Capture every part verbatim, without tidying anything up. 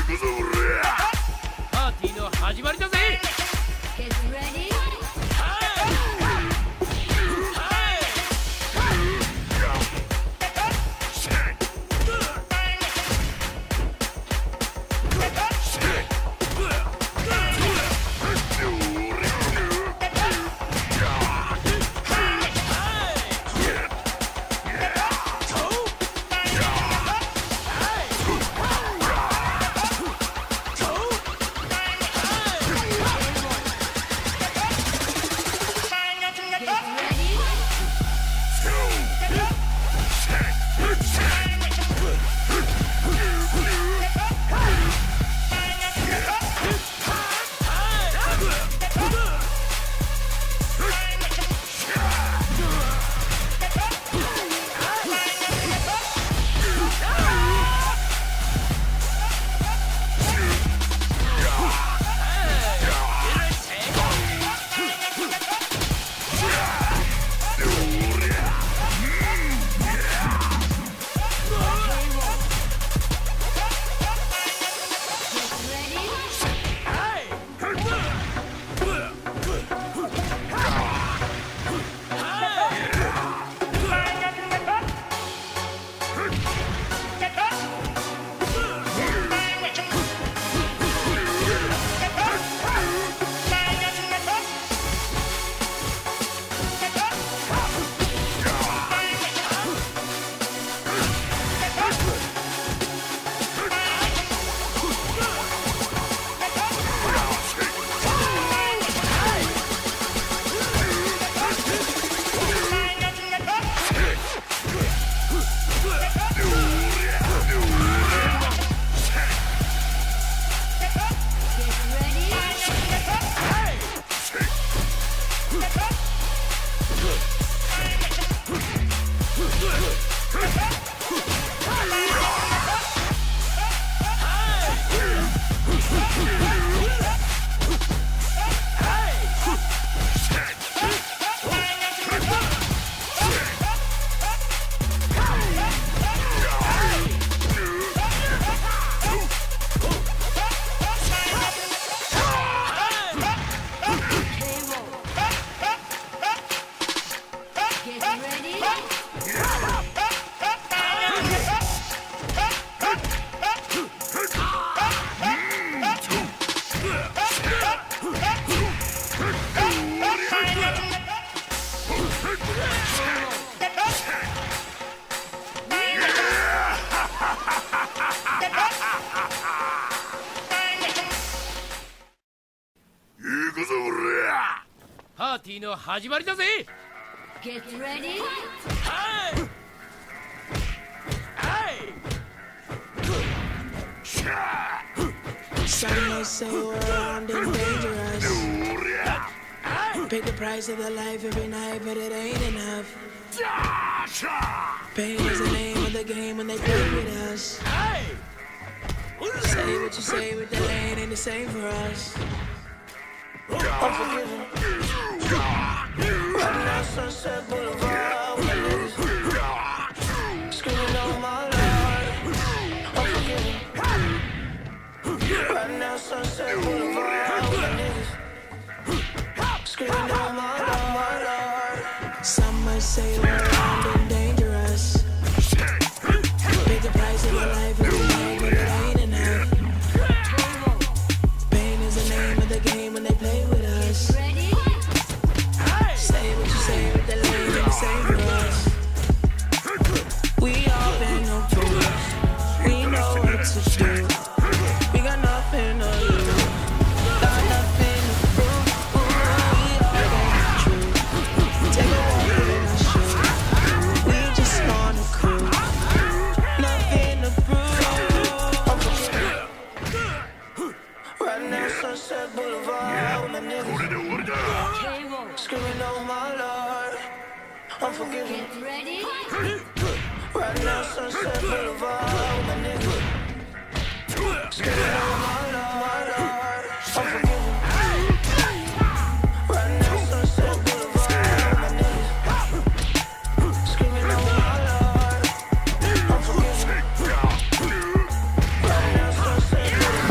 パーティーの始まりだぜ。パーティーの始まりだぜ。 Get ready. Hey! Hey! Some may say we're around and dangerous. Pay the price of their life every night, but it ain't enough. Pain is the name of the game when they play with us. Say what you say with the lane ain't the same for us. Unforgiven. Riding down Sunset Boulevard with my niggas. Screaming on my Lord. Unforgiven. Riding down Sunset Boulevard with my niggas. Screaming on my Lord, my Lord. Some might say we're around and dangerous. Pay the price of your life every night, but it ain't enough. Pain is the name of the game when they play with us. Say what you say with the lane and the same for us. We all been no fools. We know what to do. We got nothing to lose. Got nothing to prove. Ooh, we all got the truth. Take a walk in our shoes. We just wanna cruise. Nothing to prove. I'm forgetting. Riding down Sunset Boulevard with my niggas. Screaming on my Lord. I'm forgiven. Get ready. Riding down Sunset Boulevard with my niggas. Screaming on my Lord, my Lord. I'm forgiven. Riding down Sunset Boulevard with my niggas. Screaming on my Lord. I'm forgiven. Riding down Sunset Boulevard.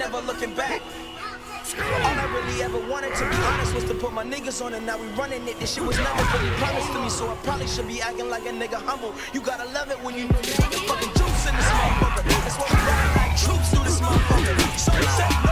never looking back. All I really ever wanted, to be honest, was to put my niggas on it. Now we running it. This shit was never really promised to me, so I probably should be acting like a nigga humble. You gotta love it when you know you fucking juice in this motherfucker. That's why we ride like troops through this motherfucker. So we say